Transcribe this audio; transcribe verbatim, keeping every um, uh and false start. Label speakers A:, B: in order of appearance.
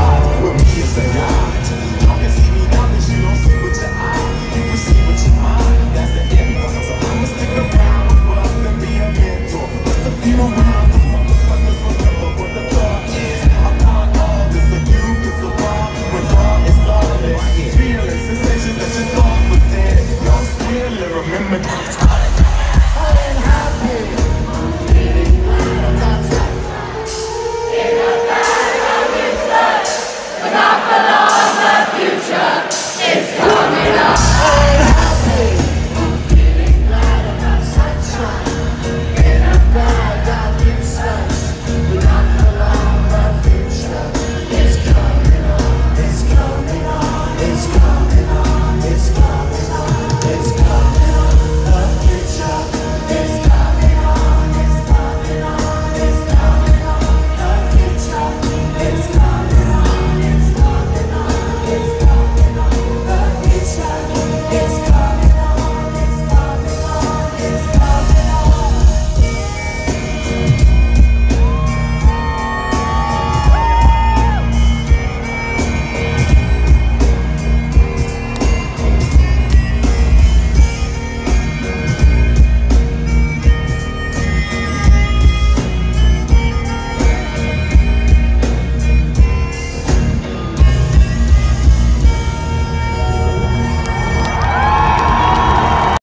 A: odds with me is a god. Y'all can see me now, but you don't see with your eye. You perceive with your mind, that's the info. So I'ma stick around with love and be a mentor. Just a few